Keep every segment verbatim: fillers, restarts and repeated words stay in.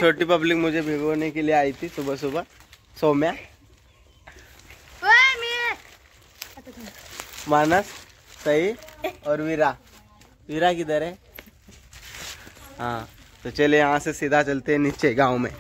छोटी पब्लिक मुझे भिगोने के लिए आई थी सुबह सुबह। सौम्या, मानस, सही और वीरा। वीरा किधर है? हाँ, तो चले यहाँ से सीधा चलते हैं नीचे गांव में।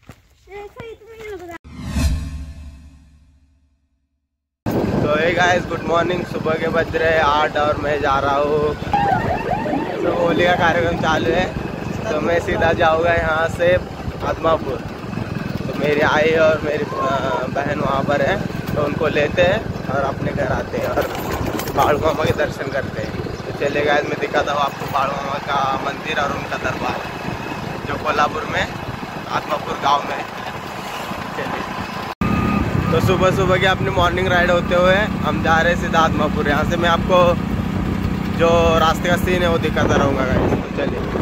तो हे गाइस, गुड मॉर्निंग। सुबह के बज रहे आठ और मैं जा रहा हूँ। तो होली का कार्यक्रम चालू है, तो मैं सीधा जाऊँगा यहाँ से आदमापुर। तो मेरी आई और मेरी बहन वहाँ पर है, तो उनको लेते हैं और अपने घर आते हैं और बाड़ू मामा के दर्शन करते हैं। तो चले गाइस, मैं दिखाता हूँ आपको बाड़ू मामा का मंदिर और उनका दरबार, जो कोल्हापुर में आदमापुर गांव में है। चलिए, तो सुबह सुबह की अपनी मॉर्निंग राइड होते हुए हम जा रहे हैं सीधा आदमापुर। यहाँ से मैं आपको जो रास्ते का सीन है वो दिखाता रहूँगा गाइस। तो चलिए,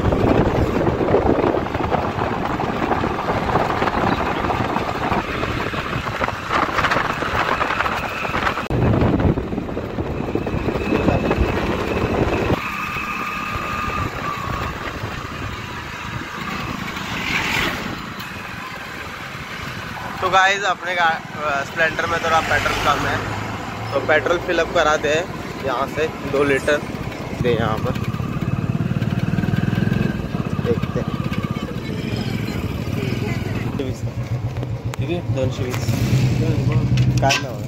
तो गाइस अपने स्प्लेंडर में थोड़ा पेट्रोल कम है, तो पेट्रोल फिलअप करा दे यहाँ से दो लीटर दे यहाँ पर। देखते हैं, ठीक है, दोनशे वीस काय ना होगा।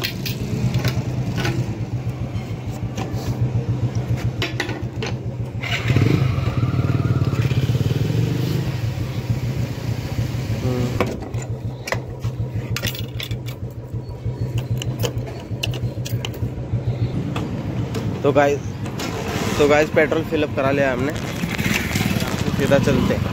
तो गाइस तो गाइस पेट्रोल फिलअप करा लिया हमने, सीधा चलते हैं।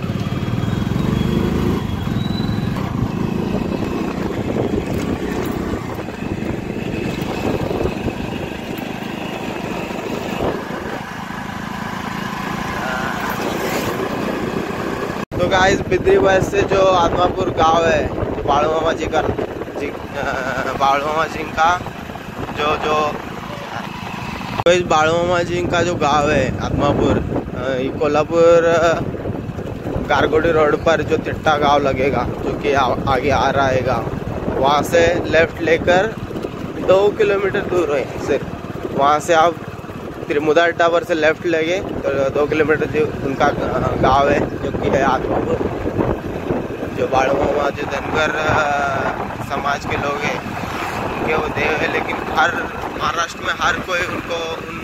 तो गाइस बिद्री बस से जो आदमापुर गांव है, जो बाड़ू मामा जी का जी बाड़ू मामा जी का जो जो तो इस बाड़ू मामा जी का जो गांव है आदमापुर, कोल्हापुर गारगोडी रोड पर जो तिट्टा गांव लगेगा, जो कि आ, आगे आ रहा है गाँव, वहाँ से लेफ्ट लेकर दो किलोमीटर दूर है सिर्फ। वहाँ से आप त्रिमुदा टावर से लेफ्ट लेंगे तो दो किलोमीटर जो उनका गांव है, जो कि है आदमापुर। जो बाड़ू मामा जो धनगर समाज के लोग हैं, उनके वो देव है, लेकिन हर महाराष्ट्र में हर कोई उनको उन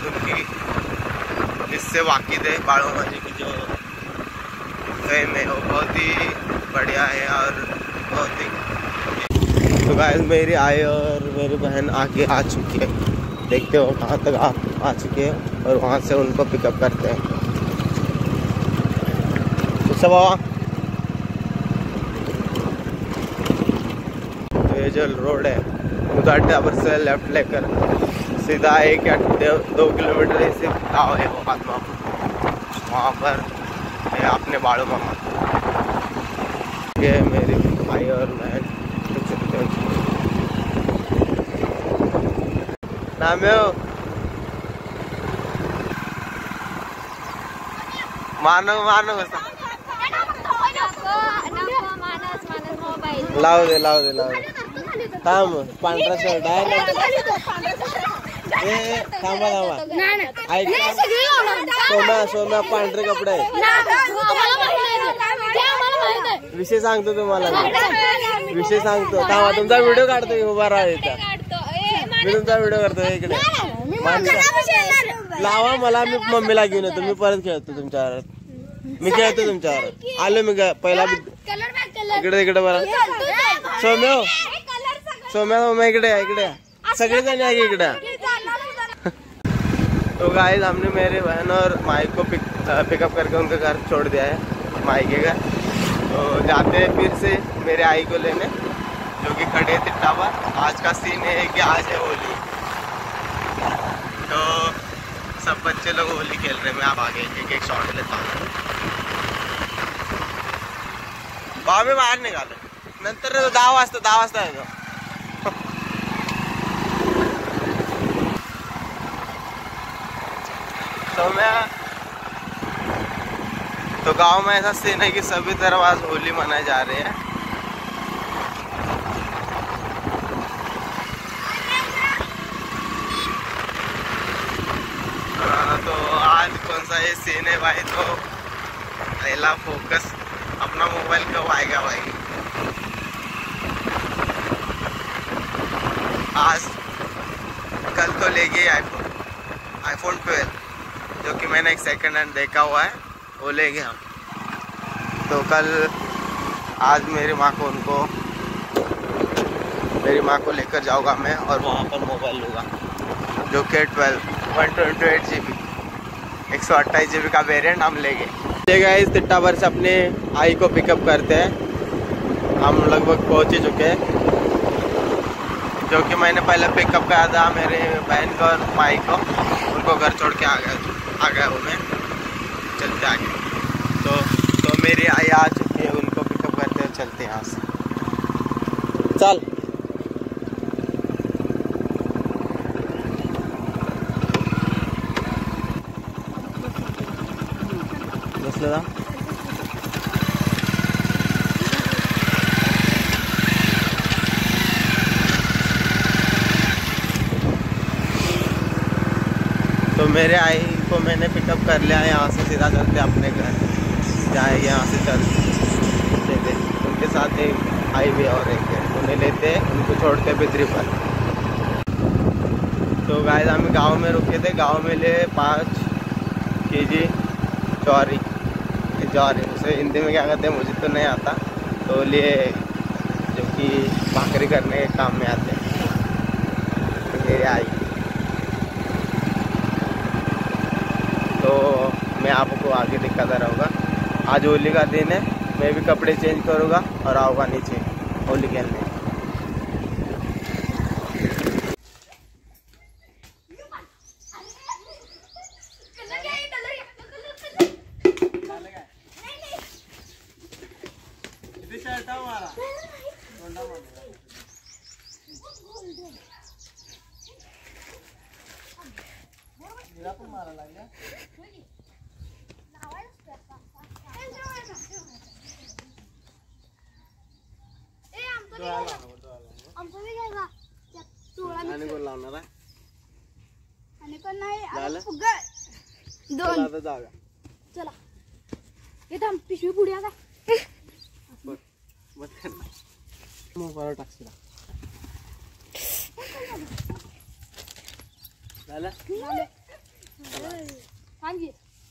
उनकी इससे वाकिफ है। बाड़ू मामा जी की जो फेम है वो बहुत ही बढ़िया है और बहुत ही। तो गाइस मेरी आई और मेरी बहन आगे आ चुकी है, देखते हो कहाँ तक आ, आ चुके हैं, और वहाँ से उनको पिकअप करते हैं। तो सब आवा, तो ये जो रोड है उधर टावर से लेफ्ट लेकर सीधा एक या दो किलोमीटर ऐसे गाँव है वो आदमापुर, वहाँ पर है अपने बाड़ू मामा। ये मेरी भाई और बहन नाम है मानो मानो लाव दे लाव दे लाव दे थांब, पांढरा शर्ट आहे थांबा थांबा ऐक, सोम्या सोम्या पांढरे कपडे आहे, विषय सांगतो तुम्हाला, विषय सांगतो थांबा, तुमचा व्हिडिओ काढतो, उभा राहा इथं, मी तुमचा व्हिडिओ करतो इकडे। लावा मला, मी मम्मीला घेऊन येतो, मी परत खेळतो तुमच्यावर, मी खेळतो तुमच्यावर, आलो मी पहिला इकडे इकडे बरं। सौम्या सौम्या सोम्या इकडे इकडे सगळेजण आहे इकडे। तो गाइस हमने मेरे बहन और माई को पिक पिकअप करके उनके घर छोड़ दिया है, माई के घर। तो जाते हैं फिर से मेरे आई को लेने, जो कि खड़े थे टावर। आज का सीन है कि आज है होली, तो सब बच्चे लोग होली खेल रहे हैं। मैं आप आगे एक एक शॉट लेता हूँ, भाव में बाहर निघालो, नंतर दहा वाजता दहा वाजता आहे सौम्या तो गांव में ऐसा सीन है कि सभी तरफ आज होली मनाए जा रहे हैं। तो आज कौन सा ये सीन है भाई, तो पहला फोकस अपना मोबाइल कब आएगा भाई। आज कल तो ले गए आईफोन आईफोन ट्वेल्व, जो कि मैंने एक सेकंड हैंड देखा हुआ है, वो ले गए हम। तो कल आज मेरी माँ को उनको मेरी माँ को लेकर जाऊँगा मैं और वहाँ पर मोबाइल लूँगा, जो के twelve one twenty eight GB बी एक सौ अट्ठाईस जी बी का वेरिएंट हम लेंगे। लेगा इस तिट्टावर से अपने आई को पिकअप करते हैं। हम लगभग पहुँच ही चुके हैं, जो कि मैंने पहले पिकअप करा था मेरे बहन को और माई को, उनको घर छोड़ के आ गया आ गया वो मैं चलते आगे। तो तो मेरी आई आ चुकी है, उनको पिकअप करते हैं, चलते हैं यहाँ से। चल बसले तो मेरे आई को मैंने पिकअप कर लिया है। यहाँ से सीधा चलते अपने घर, जाए यहाँ से चल लेते। उनके साथ एक आई भी और एक है, उन्हें लेते उनको छोड़ते बिद्री पर। तो गाइस हम गांव में रुके थे, गांव में ले पाँच के जी चौरी जौरी, उसे हिंदी में क्या कहते हैं मुझे तो नहीं आता, तो लिए जो कि भाकरी करने के काम में आते हैं। ये आई तो मैं आपको आगे दिखाता रहूँगा। आज होली का दिन है, मैं भी कपड़े चेंज करूँगा और आऊँगा नीचे होली खेलने। चला येतो आम पिशवी पुढे आता मोबाईल टाकशील झालं सांगी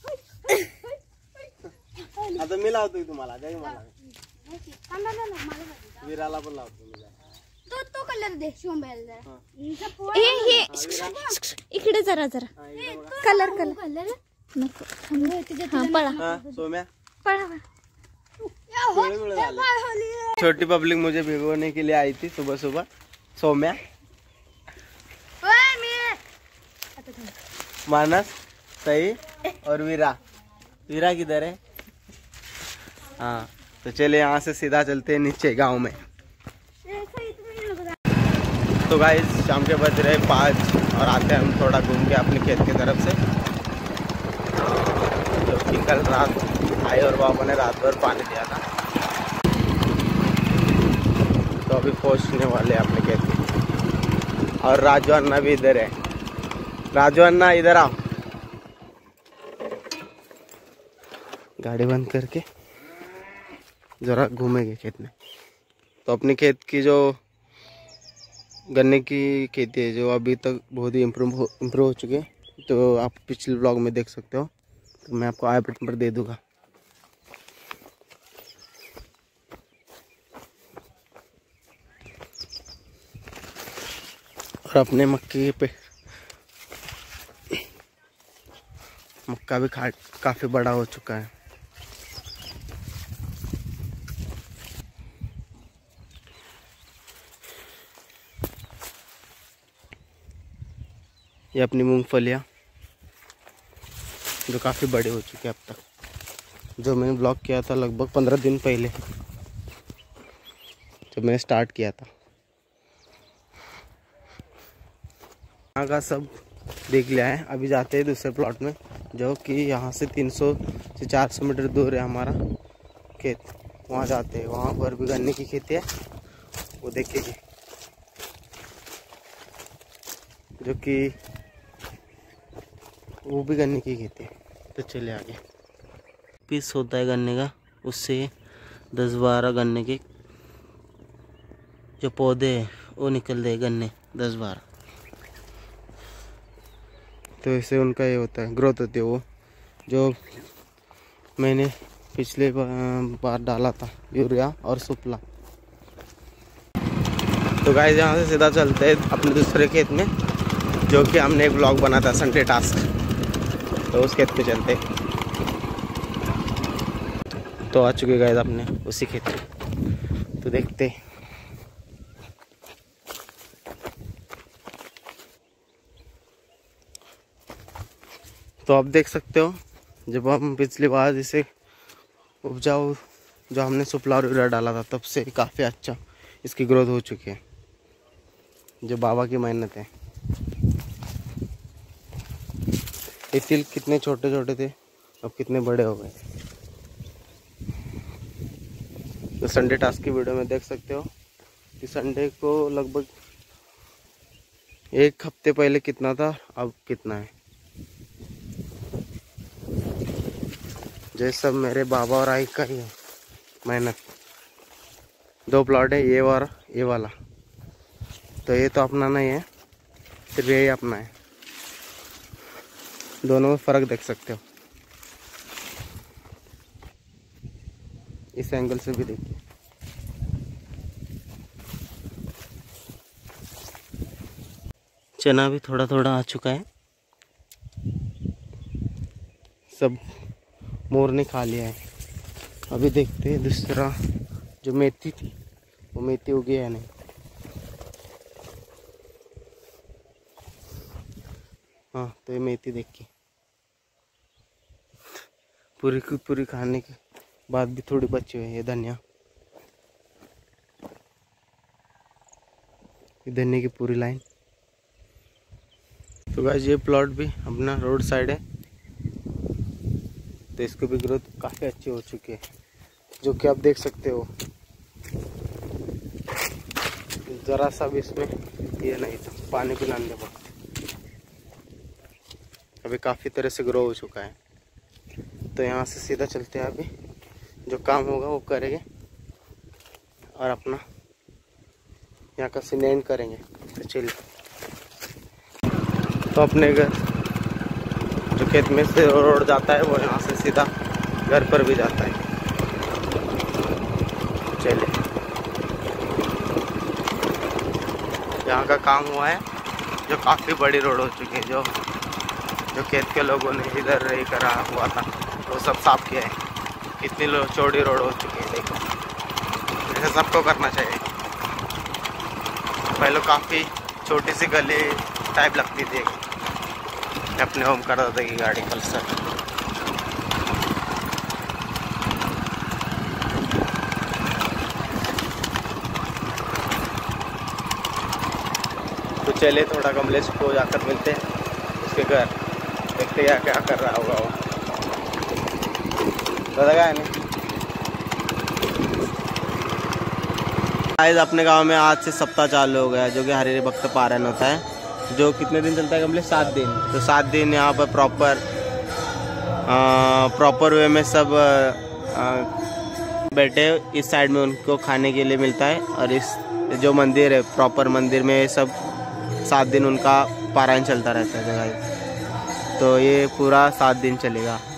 आता मी लावतोय तुम्हाला जाई मला कांदा ना मला विराला पण लावतो मी तो तो कलर दे शोंबायला जरा हे हे इकडे जरा जरा कलर कलर नको हाँ पड़ा हाँ सोम्या पड़ा छोटी पब्लिक मुझे भिगोने के लिए आई थी सुबह सुबह। सोम्या मानस सही और वीरा वीरा किधर है? हाँ तो चले यहाँ से सीधा चलते हैं नीचे गांव में। तो गाइस शाम के बज रहे पाँच और आते हैं हम थोड़ा घूम के अपने खेत की तरफ से, जो कि कल रात आई और बाबा ने रात भर पानी दिया था। तो अभी पहुँचने वाले अपने खेत में। और राजू अन्ना भी इधर है। राजू अन्ना इधर आओ। गाड़ी बंद करके जरा घूमेंगे खेत में। तो अपने खेत की जो गन्ने की खेती है, जो अभी तक बहुत ही इम्प्रूव हो इम्प्रूव हो चुके हैं, तो आप पिछले ब्लॉग में देख सकते हो। तो मैं आपको आई बटन पर दे दूंगा। और अपने मक्के पे मक्का भी खा काफी बड़ा हो चुका है। ये अपनी मूंगफलियाँ जो काफ़ी बड़े हो चुके हैं अब तक, जो मैंने ब्लॉग किया था लगभग पंद्रह दिन पहले जब मैंने स्टार्ट किया था। यहाँ का सब देख लिया है। अभी जाते हैं दूसरे प्लॉट में, जो कि यहाँ से तीन सौ से चार सौ मीटर दूर है हमारा खेत। वहाँ जाते हैं, वहाँ पर भी गन्ने की खेती है, वो देखेंगे, जो कि वो भी गन्ने की खेती है। तो चले आगे। पीस होता है गन्ने का, उससे दस बारह गन्ने के जो पौधे हैं वो निकल दे गन्ने दस बारह। तो इससे उनका ये होता है, ग्रोथ होती है। वो जो मैंने पिछले बार डाला था यूरिया और सुपला। तो गाइस यहाँ से सीधा चलते हैं अपने दूसरे खेत में, जो कि हमने एक ब्लॉग बना था संडे टास्क, तो उस खेत पे चलते। तो आ चुके गाइस अपने उसी खेत में, तो देखते। तो आप देख सकते हो, जब हम पिछली बार इसे उपजाऊ जो हमने सुपला और यूरिया डाला था, तब से काफ़ी अच्छा इसकी ग्रोथ हो चुकी है, जो बाबा की मेहनत है। ये तिल कितने छोटे छोटे थे, अब कितने बड़े हो गए। तो संडे टास्क की वीडियो में देख सकते हो कि संडे को लगभग एक हफ्ते पहले कितना था, अब कितना है। ये सब मेरे बाबा और आई का ही है मेहनत। दो प्लॉट है, ये और ये वाला, तो ये तो अपना नहीं है, सिर्फ यही अपना है। दोनों में फर्क देख सकते हो, इस एंगल से भी देखिए। चना भी थोड़ा थोड़ा आ चुका है, सब मोर ने खा लिया है। अभी देखते हैं दूसरा जो मेथी थी, वो मेथी उगी है नहीं। हाँ, तो ये मेथी देखिए, पूरी की पूरी खाने के बाद भी थोड़ी बची हुई है। ये धनिया, ये धनिया की पूरी लाइन। तो गाइस ये प्लॉट भी अपना रोड साइड है, तो इसको भी ग्रोथ काफ़ी अच्छी हो चुकी है, जो कि आप देख सकते हो। ज़रा सा भी इसमें ये नहीं था, पानी पिलाने पर अभी काफ़ी तरह से ग्रो हो चुका है। तो यहाँ से सीधा चलते हैं, अभी जो काम होगा वो करेंगे और अपना यहाँ का सीन एंड करेंगे। तो चलिए, तो अपने घर जो खेत में से रोड जाता है, वो यहाँ से सीधा घर पर भी जाता है। चलिए, यहाँ का काम हुआ है, जो काफ़ी बड़ी रोड हो चुकी है। जो जो खेत के लोगों ने इधर रही करा हुआ था, वो सब साफ किया है। कितनी लो चौड़ी रोड हो चुकी है, देखो। ऐसा सबको करना चाहिए। पहले काफ़ी छोटी सी गली टाइप लगती थी, अपने होम करता था कि गाड़ी पल्सर। तो चले थोड़ा कमलेश को जाकर मिलते हैं उसके घर, देखते क्या क्या कर रहा होगा वो। बताया नहीं गाइस, अपने गांव में आज से सप्ताह चालू हो गया, जो कि हरि भक्त पारायण होता है, जो कितने दिन चलता है कमलेश? सात दिन। तो सात दिन यहाँ पर प्रॉपर प्रॉपर वे में सब आ, बैठे इस साइड में उनको खाने के लिए मिलता है, और इस जो मंदिर है प्रॉपर मंदिर में सब सात दिन उनका पारायण चलता रहता है गाइस। तो ये पूरा सात दिन चलेगा।